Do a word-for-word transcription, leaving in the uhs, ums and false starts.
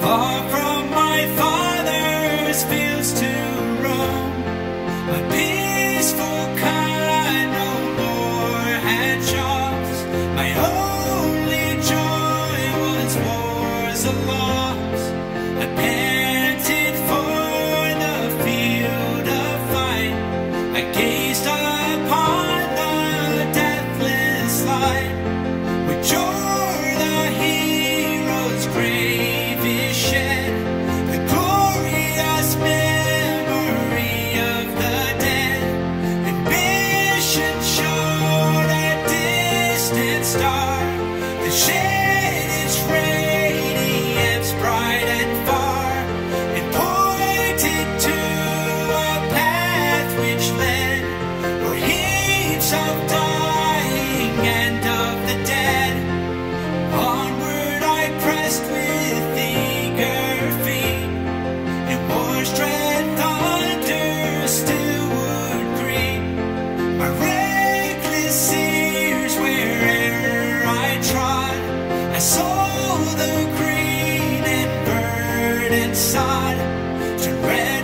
far from my father's fields to roam. My peaceful kind no more had jobs. My only joy was war's a loss. I panted for the field of fight. I gazed upon the deathless light. With joy the hero's grave is shed, the glorious memory of the dead. Ambition showed a distant star that shed its radiance bright and far, and pointed to a path which led o'er heaps of dying and of the dead. Onward I pressed with eager feet, and war's dread thunder still would greet my reckless ears where'er I trod. I saw the green and verdant sod to rest